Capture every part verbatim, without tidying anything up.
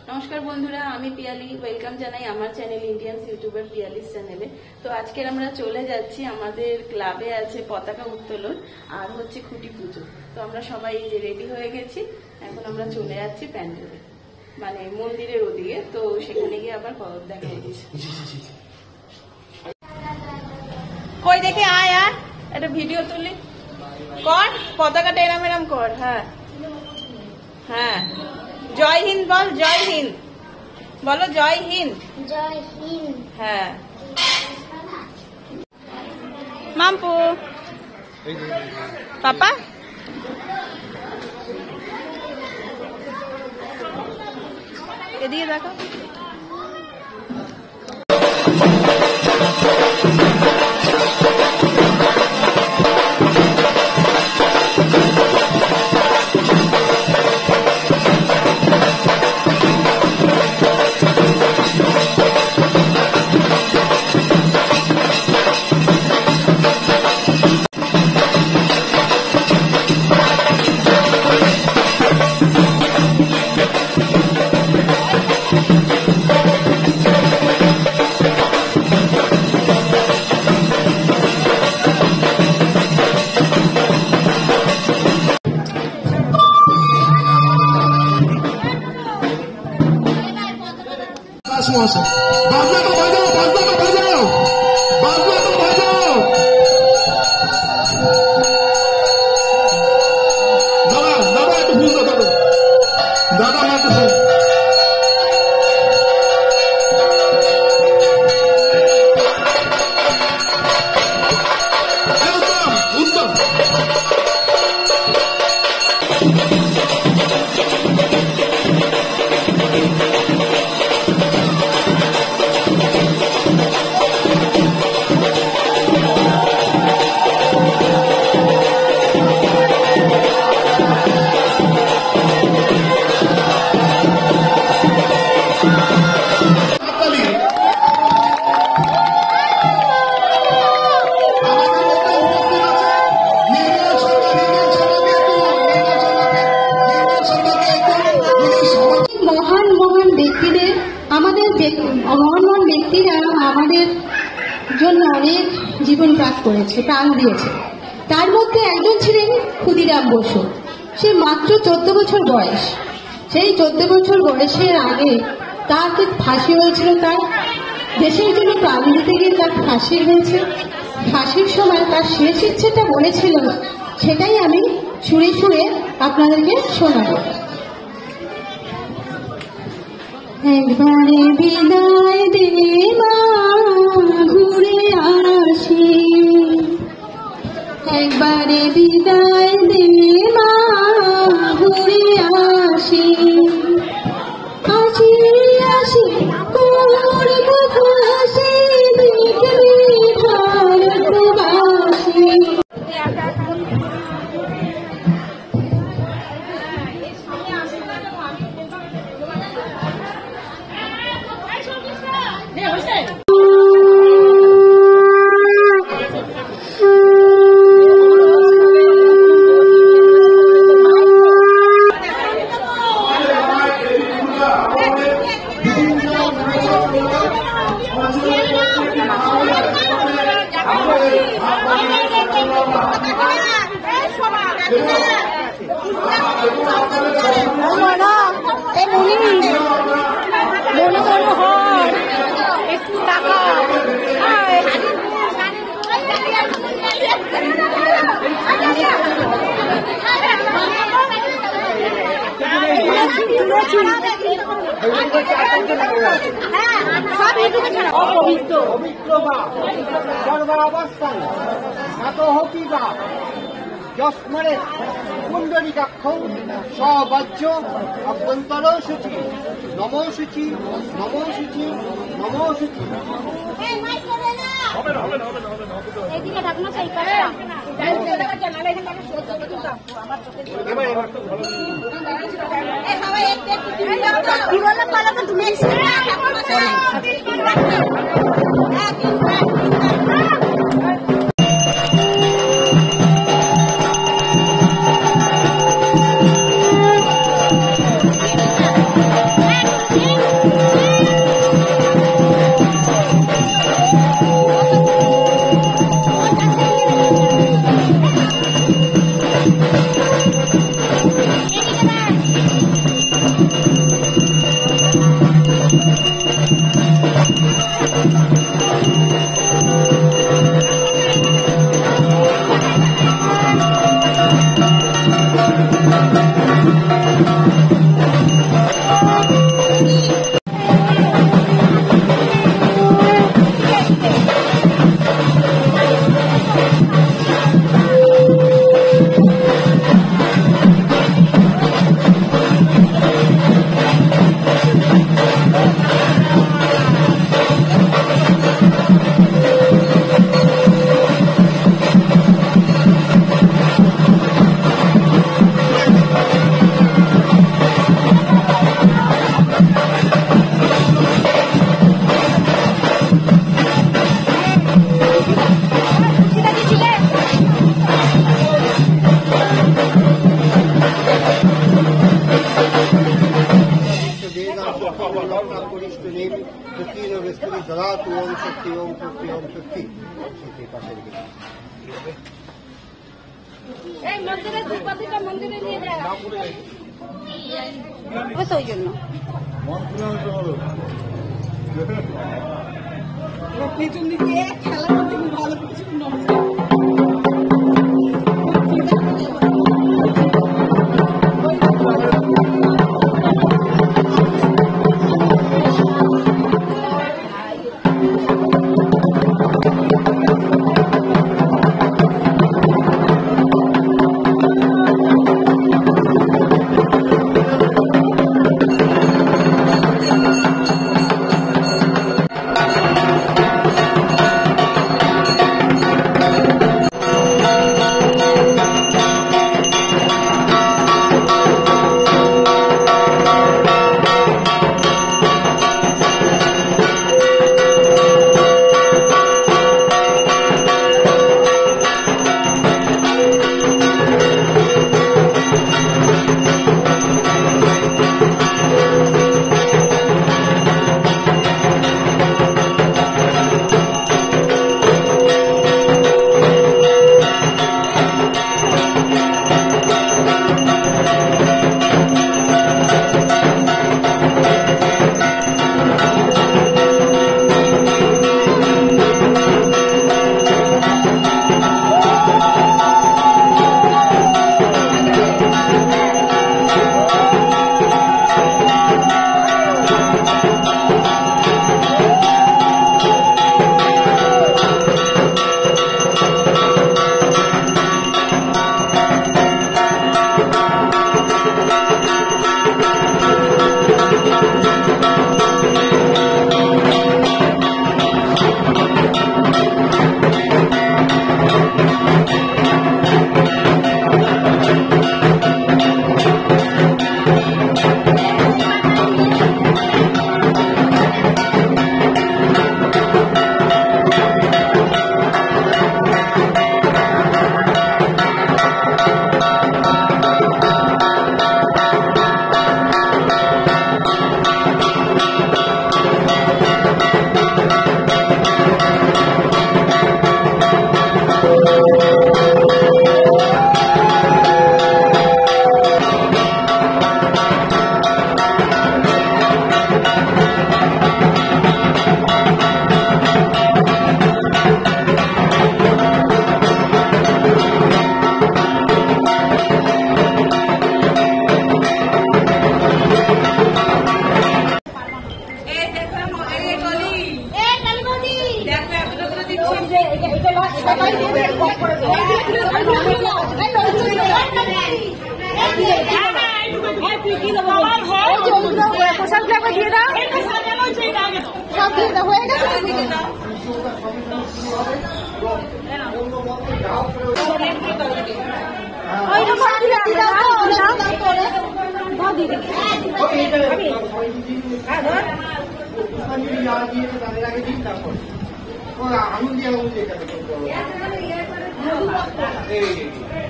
নমস্কার বন্ধুরা, আমি পিয়ালি। ওয়েলকাম জানাই আমার চ্যানেল ইন্ডিয়ান ইউটিউবার পিয়ালিস চ্যানেলে। তো আজকে আমরা চলে যাচ্ছি, আমাদের ক্লাবে আছে পতাকা উত্তোলন আর হচ্ছে খুঁটি পুজো। তো আমরা সবাই যে রেডি হয়ে গেছি, এখন আমরা চলে যাচ্ছি প্যান্ডেলে, মানে মন্দিরের ওদিকে। তো সেখানে গিয়ে আবার দেখা দিচ্ছি। কই দেখে আয় আর একটা ভিডিও তুলি কর, পতাকাটা এরাম এরাম কর। হ্যাঁ হ্যাঁ, জয় হিন্দ বল, জয় হিন্দ বলো, জয় হিন্দ, জয় হিন্দ। হ্যাঁ মাম্পু পাপা এদিকে দেখো। बाजू तो बजाओ, बाजू तो बजाओ, बाजू तो बजाओ। दादा दादा एक भूल दादा दादा मत भूल। उत्तम उत्तम। মহান মহান ব্যক্তিদের, আমাদের মহান মহান ব্যক্তিরা আমাদের জন্য অনেক জীবন ত্যাগ করেছে, প্রাণ দিয়েছে। তার মধ্যে একজন ছিলেন ক্ষুদিরাম বসু। সে মাত্র চোদ্দ বছর বয়স। সেই চোদ্দ বছর বয়সের আগে তাকে ফাঁসি হয়েছিল। তার দেশের জন্য প্রাণ দিতে গিয়ে তার ফাঁসি হয়েছে। ফাঁসির সময় তার শেষ ইচ্ছেটা বলেছিল, সেটাই আমি সুরে সুরে আপনাদেরকে শোনাবো। একবারে বিদায় দে মা, ঘুরে আসি। একবারে বিদায় দে মা, ঘুরে আসি। আসি আসি করব ফাঁসি, দেখবি ভারতবাসী। একটু টাকা অপবিত্র পবিত্র বা সর্বাবস্থান এত হকি বা যস্মরে কুণ্ডলিকাক্ষ সবাজ্য অভ্যন্তর সূচি। নমো সূচি, নমো সূচি, নমো সূচি। Yeah. করিষ্ঠদেব শক্তির বৃহস্পতি দদাতু ওম শক্তি ওম শক্তি ওম শক্তি শক্তি পাশে রেখে এই মন্দিরের ধূপবাতিটা মন্দিরে নিয়ে যায় বস ওই জন্য পেছন দিকে খেলা করতে ভালো কিছু নমস্কার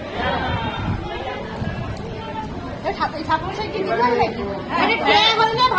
ঠাকুর